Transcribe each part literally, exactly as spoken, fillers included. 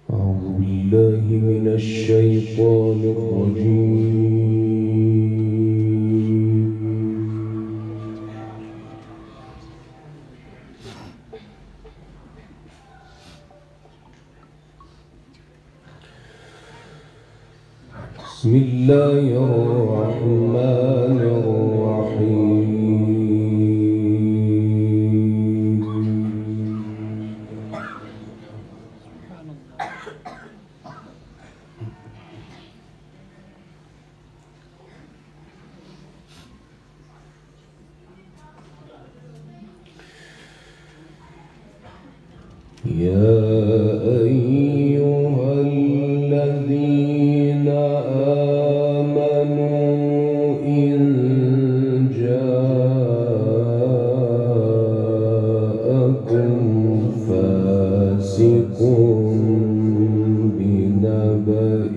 أعوذ بالله من الشيطان الرجيم. بسم الله الرحمن الرحيم. يا أيها الذين آمنوا إن جاءكم فاسق بنبأ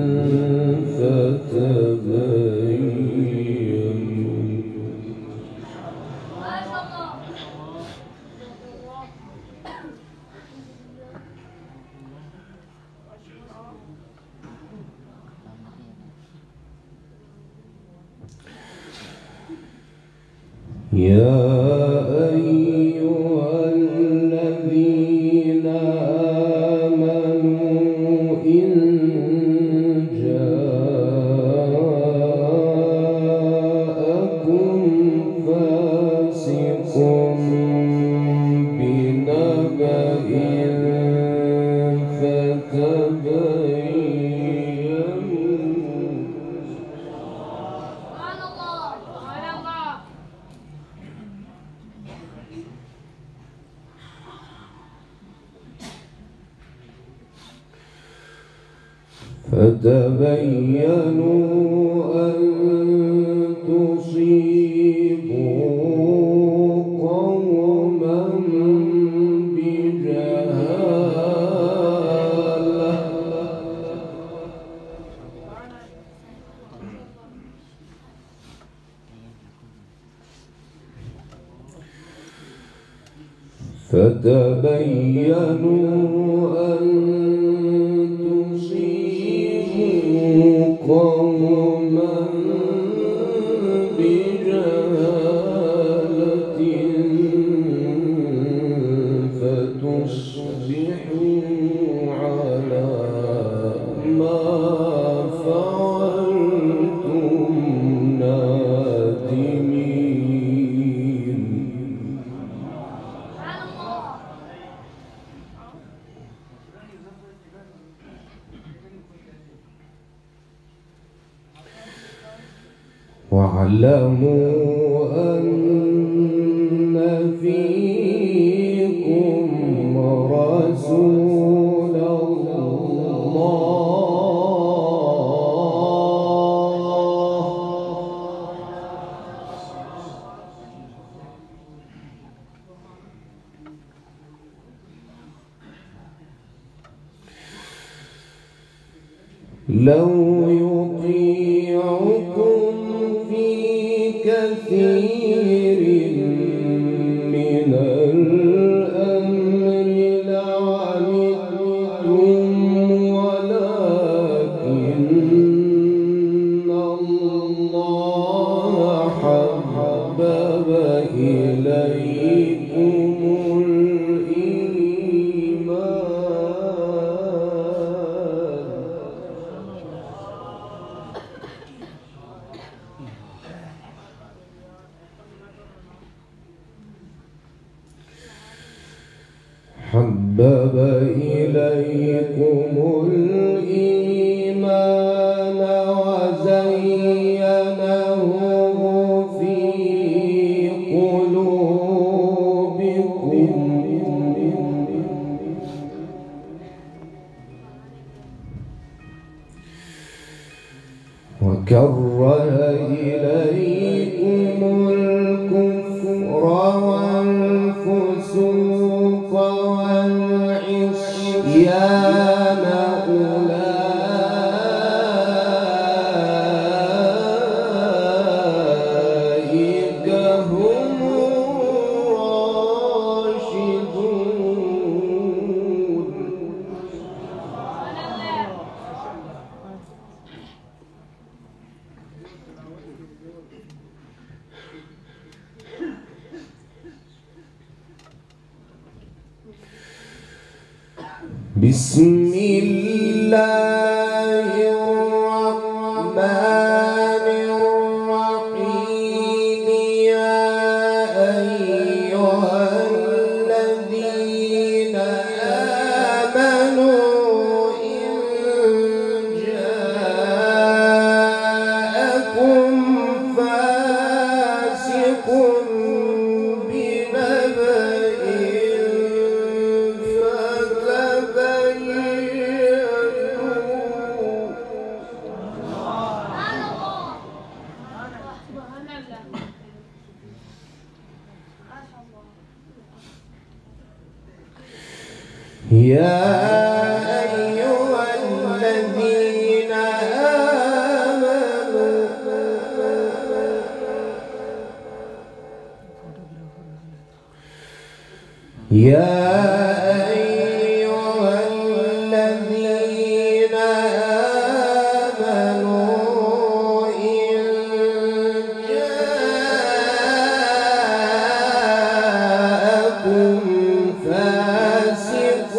يا أيها الذين آمنوا إن جاءكم فاسق بنبأ فتبينوا أن تصيبوا قوما بجهالة فتبينوا أن قوما بجهالة فتصبحوا على ما فعلتم نادمين. واعلموا أن فيكم رسول لو يطيعكم في كثير من الأمر لعنتم ولكن الله حبب إليكم حبب إليكم الإيمان وزينه في قلوبكم وكره إليكم الكفر والفسوق والعصيان أولئك هم الراشدون. بسم الله الرحمن الرحيم يا أيها الذين آمنوا إن جاءكم فاسق يا أيها الذين آمنوا يا أيها الذين آمنوا إن جاءكم فاسق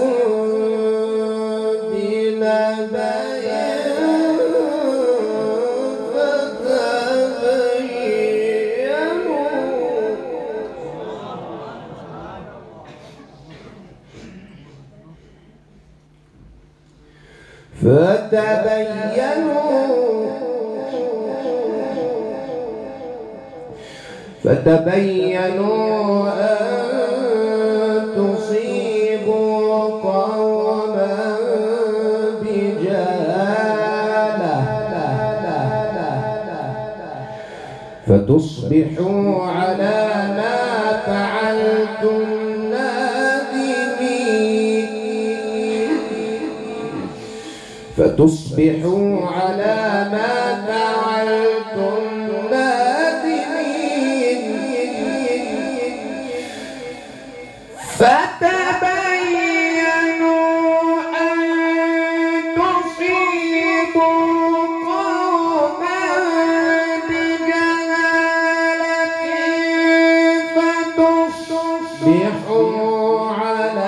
فتبينوا فتبينوا أن تصيبوا قوما بجهالة فتصبحوا على ما فعلتم فتصبحوا على ما فعلتم نادمين فتبينوا أن تصيبوا قوما بجهالة فتصبحوا على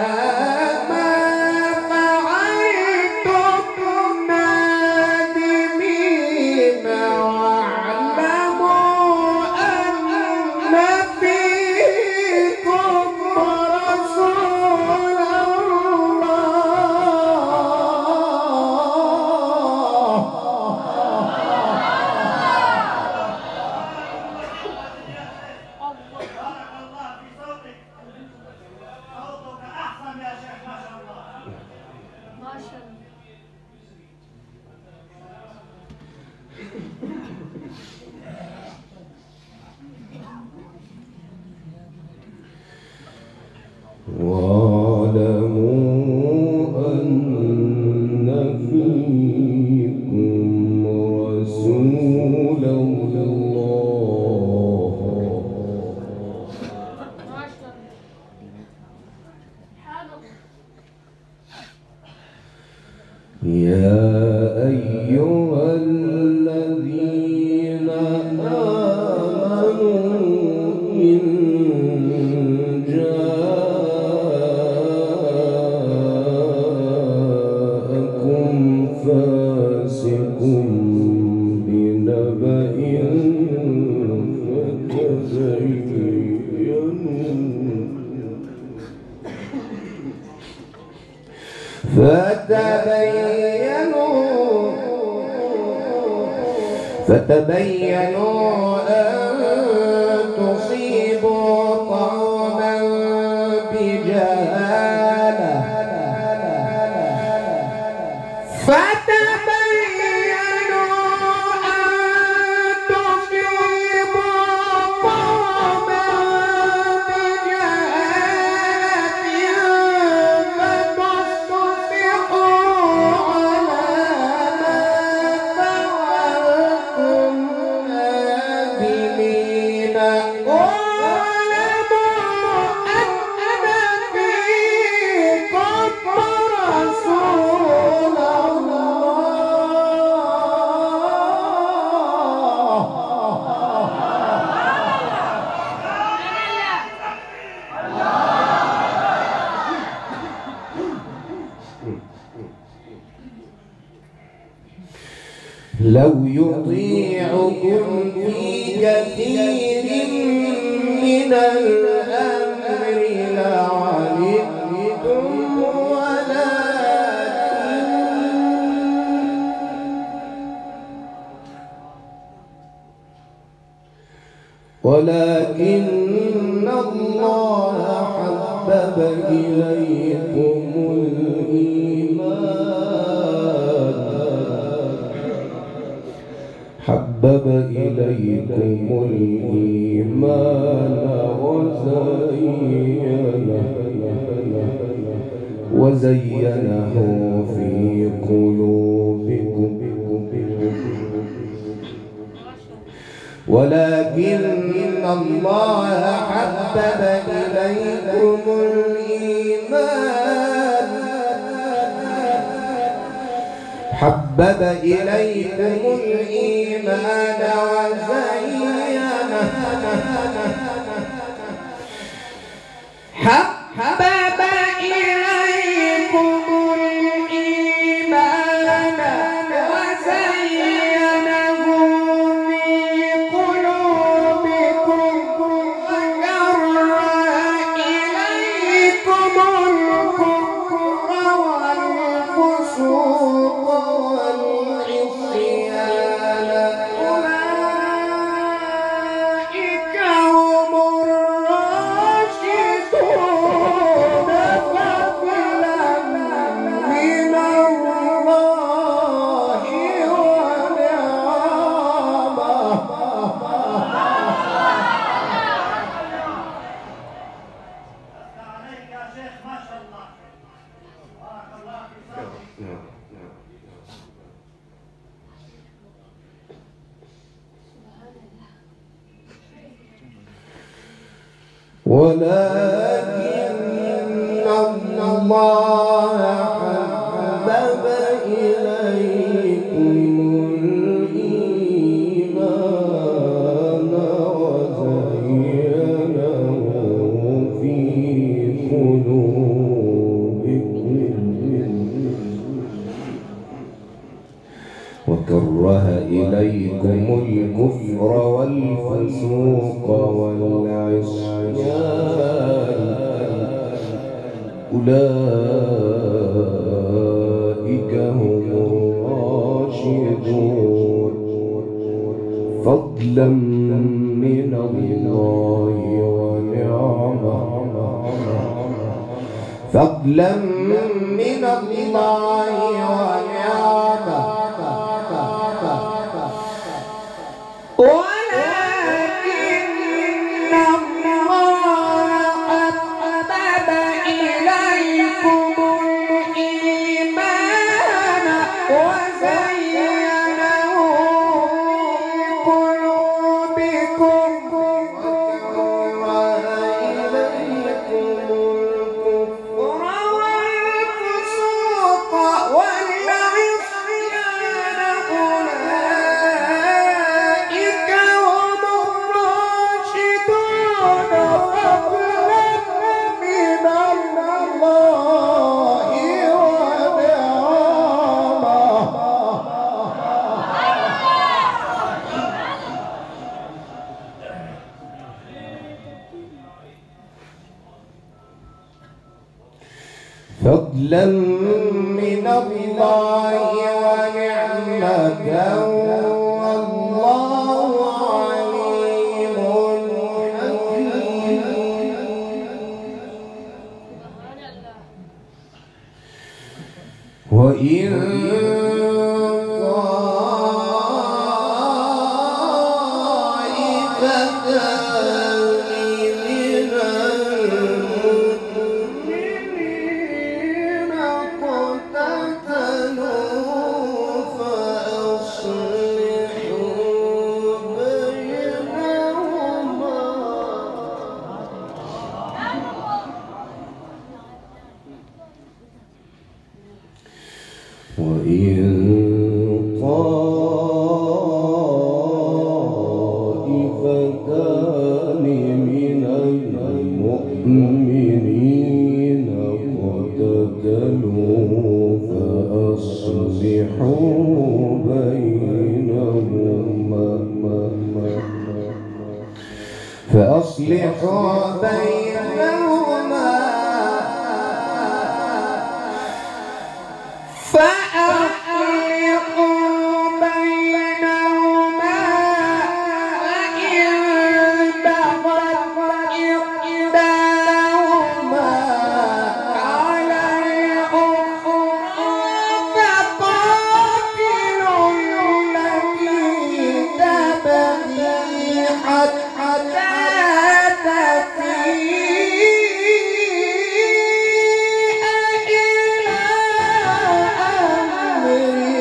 واعلموا أن فيكم رسول الله يا أيها الذين آمنوا إن فاسق بنبأ فتبينوا فتبينوا أن تصيبوا قوما بجهالة واعلموا أن فيكم لو يطيعكم في كثير من الأمر لعنتم ولكن الله حبب إليكم الإيمان حبب إليكم الإيمان وزينه وزينه في قلوبكم ولكن الله حبب إليكم الإيمان حبب إليكم الإيمان وزينه حبب إليكم الإيمان وزينه في قلوبكم وكره إليكم الكفر والفسوق والعصيان أولئك هم الراشدون فضلا من الله ولكن الله حبب إليكم الإيمان وزينه في قلوبكم وكره إليكم الكفر والفسوق والعصيان أولئك هم الراشدون فضلا من الله ونعمة فضلا من الله ونعمة ولكن الله حبب إليكم الإيمان وزينه في قلوبكم وكره إليكم الكفر والفسوق والعصيان أولئك هم الراشدون فضلا من الله ونعمة فضلا من الله ونعمة والله عليم حكيم وإن وإن طائفتان من المؤمنين اقتتلوا فأصلحوا بينهما فأصلحوا بينهما فأصلحوا بينهما وإن بغت إحداهما على الأخرى فقاتلوا التي تبغي حتى تفيء إلى أمر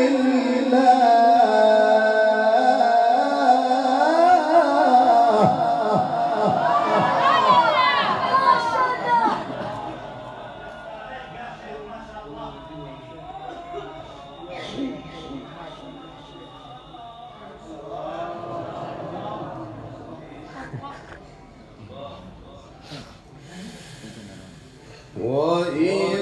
وإن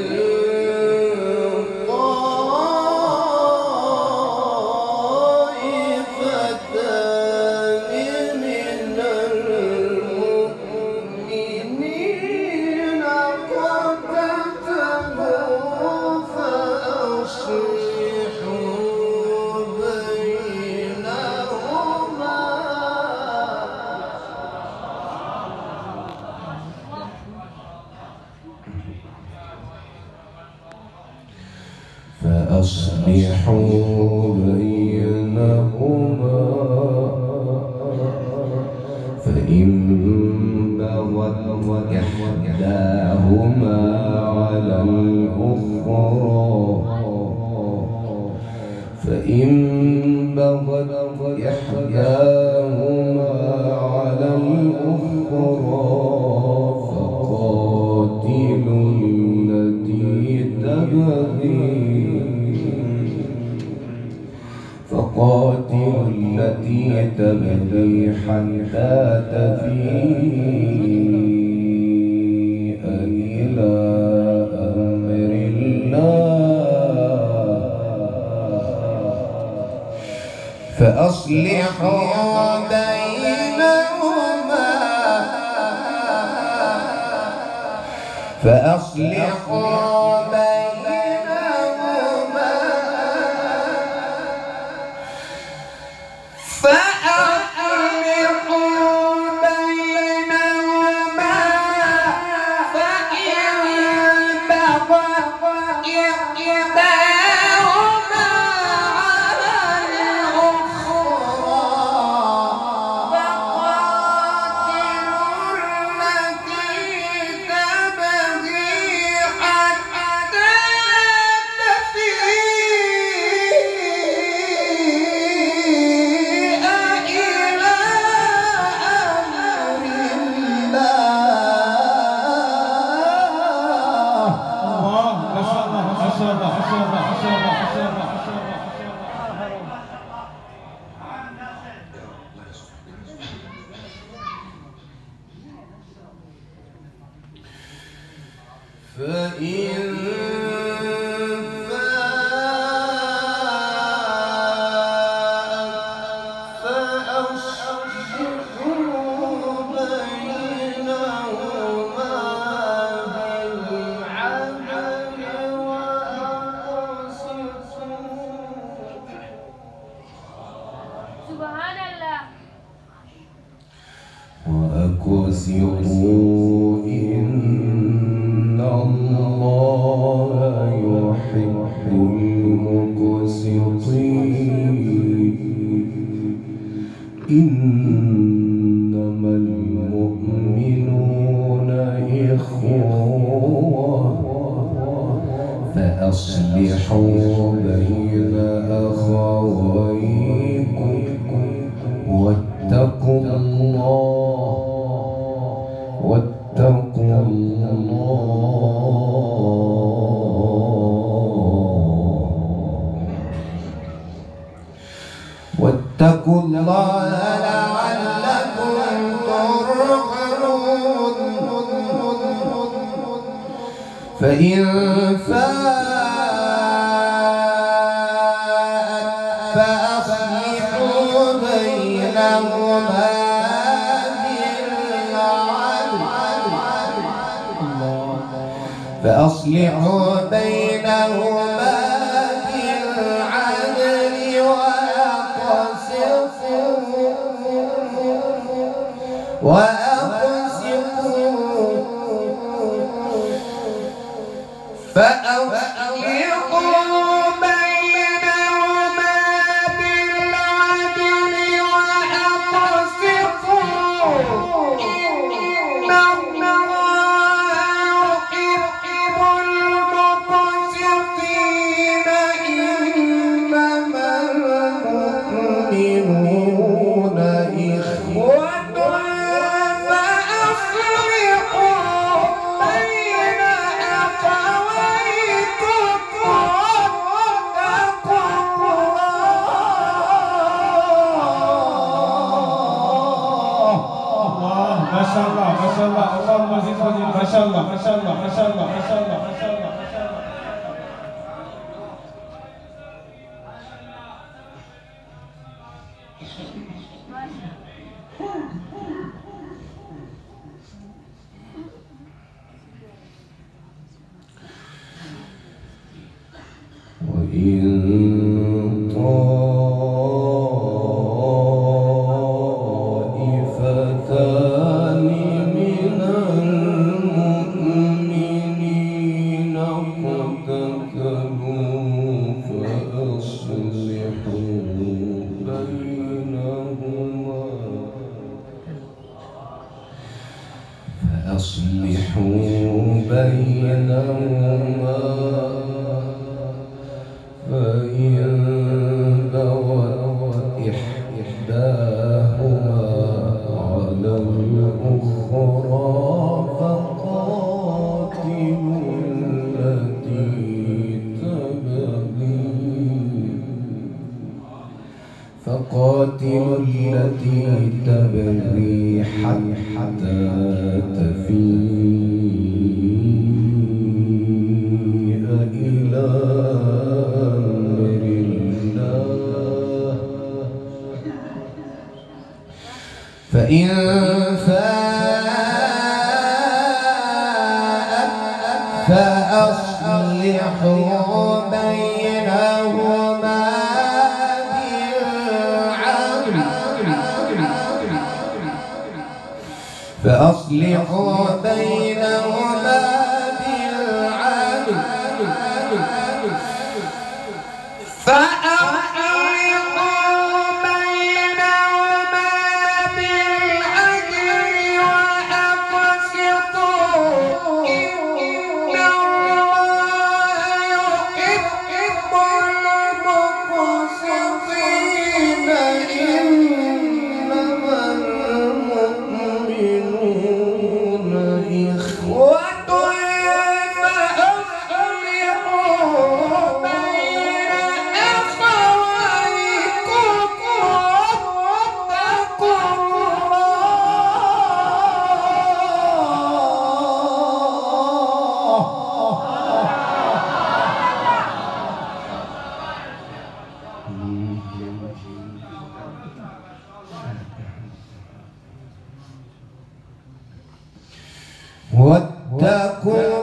طائفتان من المؤمنين اقتتلوا فأصلحوا بينهما فأصلحوا بينهما فإن بغت إحداهما على الأخرى فإن بغت إحداهما على الأخرى فقاتلوا التي تبغي فقاتلوا التي تبغي حتى تفيء إلى أمر الله فأصلحوا بينهما فأصلحوا بينهما فأصلحوا بينهما فإن بغت إحداهما على الأخرى فقاتلوا التي تبغي حتى تفيء إلى أمر الله. ما شاء الله ما شاء الله ما شاء الله ما شاء الله ما شاء الله ما شاء الله. فإن فأصلحوا بينهما بالعدل وأقسطوا سبحان الله وأقسطوا إن الله يحب المقسطين إنما المؤمنون إخوة فأصلحوا بين أخويكم واتقوا الله واتقوا الله واتقوا الله لعلكم ترحمون فإن فاءت فأصلحوا بينهما بالعدل فأصلحوا بينهما بالعدل وأقسطوا وأقسطوا فأصلحوا بينهما بالعدل وأقسطوا إن الله يحب المقسطين إنما المؤمنون إخوة Masyaallah, masyaallah, Allahumma zid wa zid, masyaallah, masyaallah, masyaallah, masyaallah, masyaallah, masyaallah. Wa in ta'ifatan min al-mu'minin iqtatalu fa-aslihu bainahuma fa-aslihu bainahuma فإن بغت إحداهما على الأخرى فقاتلوا التي تبغي فقاتلوا التي تبغي حتى تفيء إلى فإن فاءت فأصلحوا بينهما بالعدل فأصلحوا بينهما بالعدل واتقوا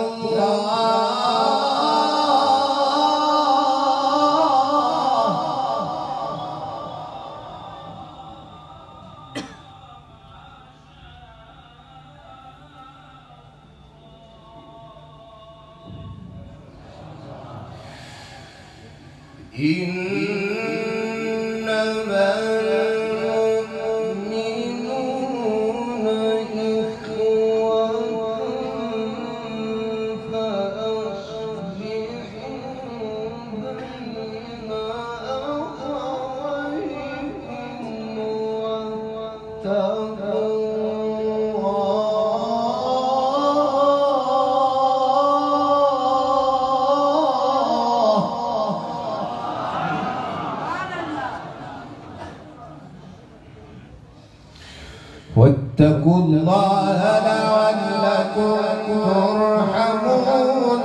إنما المؤمنون إخوة فأصلحوا بين أخويكم واتقوا واتقوا الله لعلكم ترحمون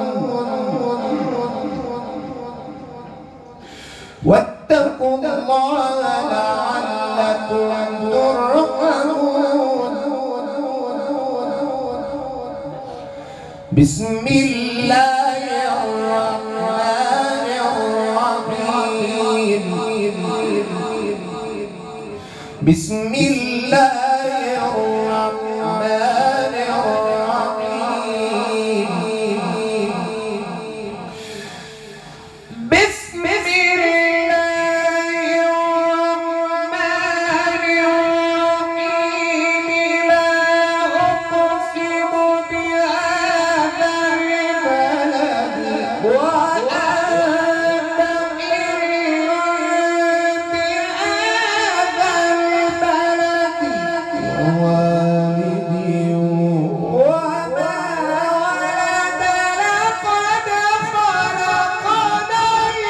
واتقوا الله لعلكم ترحمون بسم الله بسم الله الرحمن الرحيم بسم الله الرحمن الرحيم لا أقسم بهذا البلد وأنت حل بهذا البلد ووالد وما ولد لقد خلقنا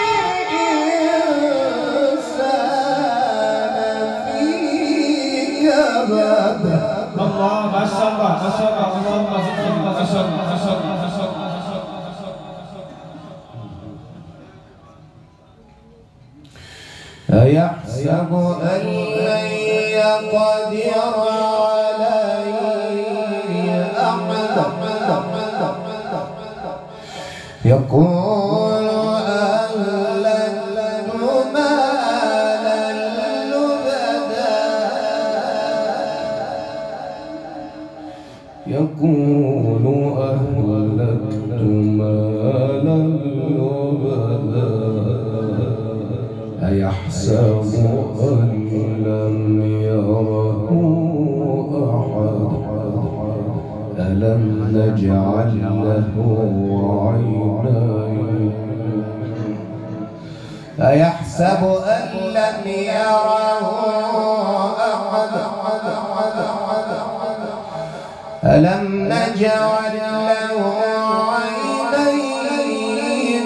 الإنسان في كبد. الله ما شاء الله ما شاء الله اللهم زدنا ما شاء الله ما شاء الله ما شاء الله ما شاء الله. أيحسب أن لن يقدر عليه أحد يقول أهلكت مالا لبدا يقول أهلكت مالا لبدا أيحسب أن لم يره أحد ألم نجعل له عينين أيحسب أن لم يره أحد ألم نجعل له عينين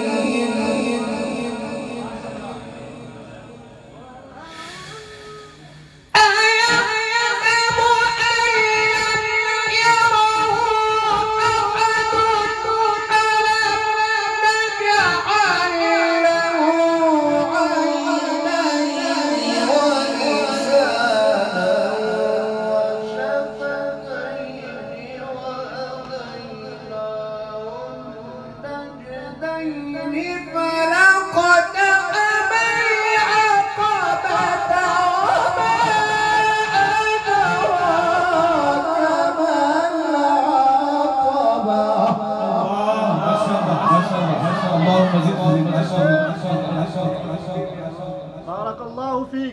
بارك الله فيك.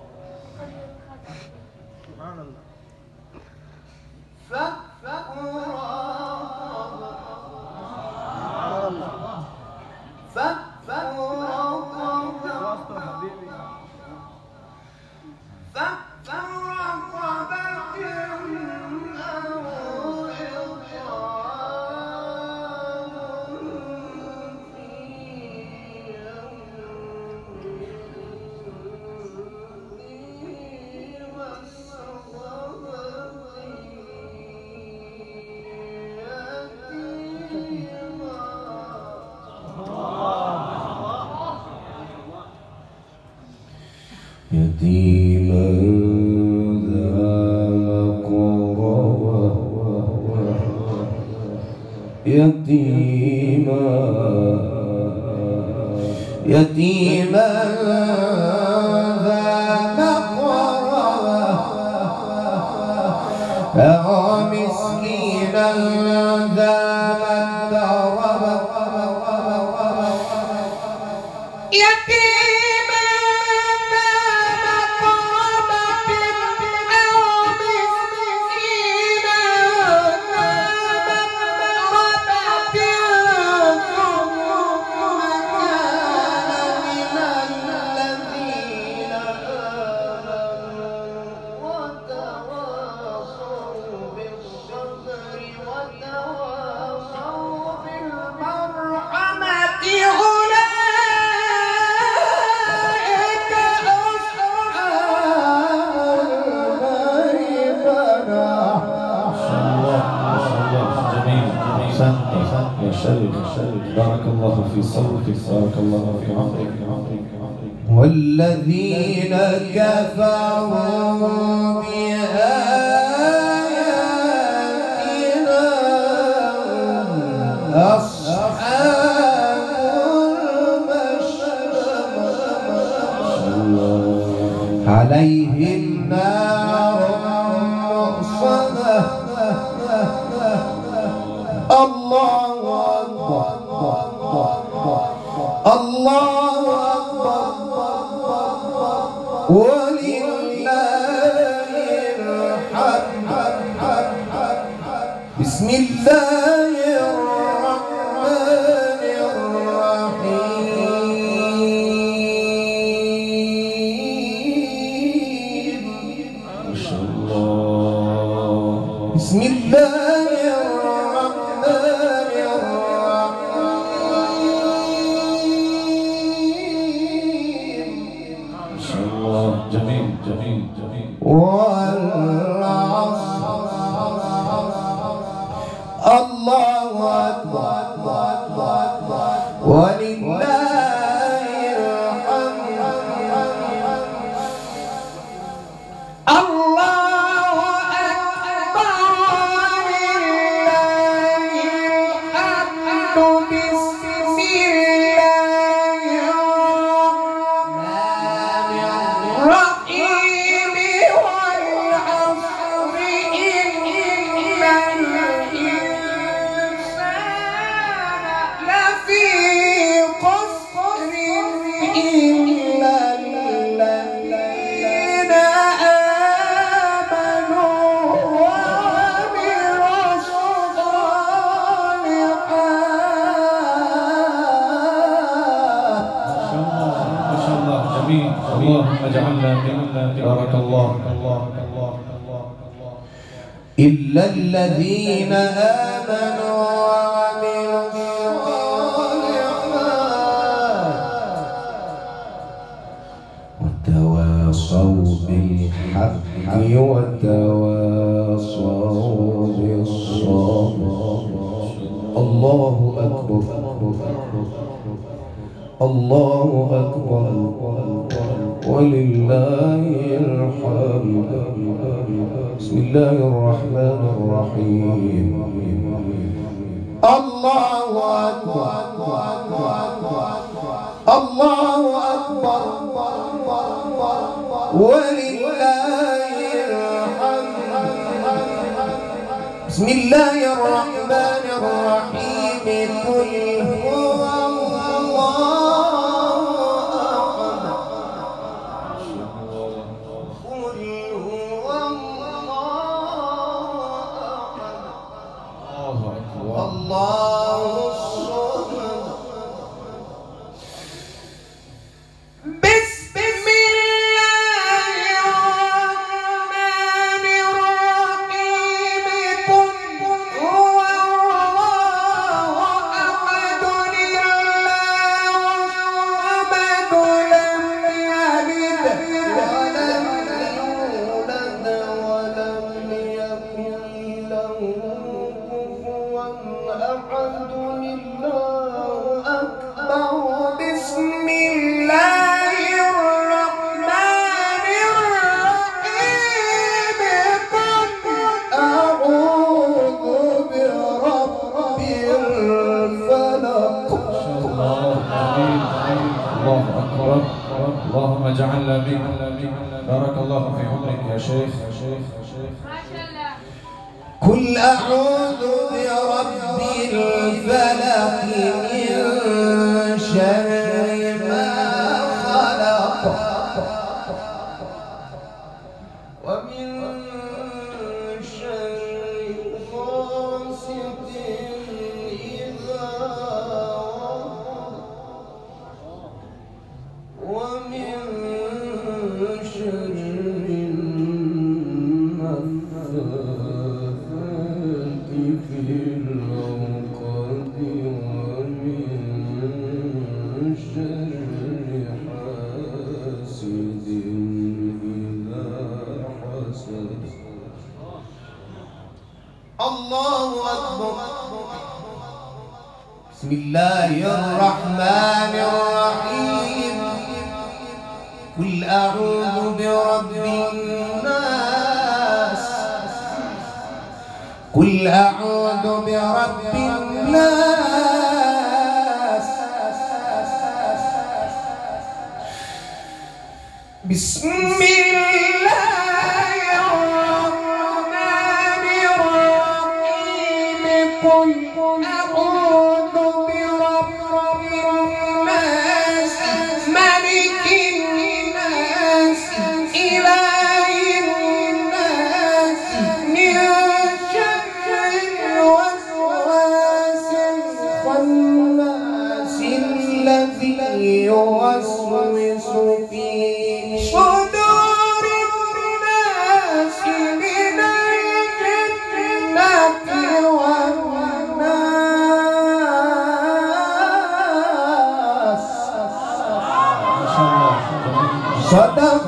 سبحان الله. يتيما ذا مقربة يتيما يتيما ذا مقربة أو مسكينا ذا متربة بارك الله في صوتك بارك الله في عمرك والذين كفروا بآياتنا أصحاب المشأمة عليهم نار الله أكبر ولله الحمد. بسم الله الرحمن الرحيم. ما شاء الله. بسم الله الرحمن الرحيم. ما شاء الله. جميل جميل جميل. والعصر. الله أكبر ولله الحمد. الله أكبر ولله الحمد. بسم الله الرحمن الرحيم. والعصر إن الإنسان لفي خسر إلا الذين آمنوا وعملوا الصالحات. ما شاء الله. جميل. اللهم اجعلنا من بارك الله. إلا الذين آمنوا وعملوا الصالحات وتواصوا بالحق وتواصوا بالصبر. الله أكبر الله أكبر ولله الحمد. بسم الله الرحمن الرحيم. الله أكبر الله أكبر ولله الحمد. بسم الله الرحمن الرحيم. قل هو الله الصمد. بسم الله الرحمن الرحيم. قل هو الله أحد الله الصمد. لم يلد ولم يولد ولم يكن له أحد. الله أكبر. بسم الله الرحمن الرحيم. قل أعوذ برب الفلق. الله أكبر. اللهم اجعلنا من بارك الله في عمرك يا شيخ. قل أعوذ برب الفلق من شر ما خلق ومن شر غاسق إذا وقب ومن شر النفاثات في العقد ومن شر حاسد إذا حسد. الله أكبر. بسم الله الرحمن الرحيم. قل أعوذ برب الناس. قل أعوذ برب الناس. بسم الله الرحمن الرحيم. قل أعوذ برب الناس يوسوس في صدور الناس من الجنة والناس. صدق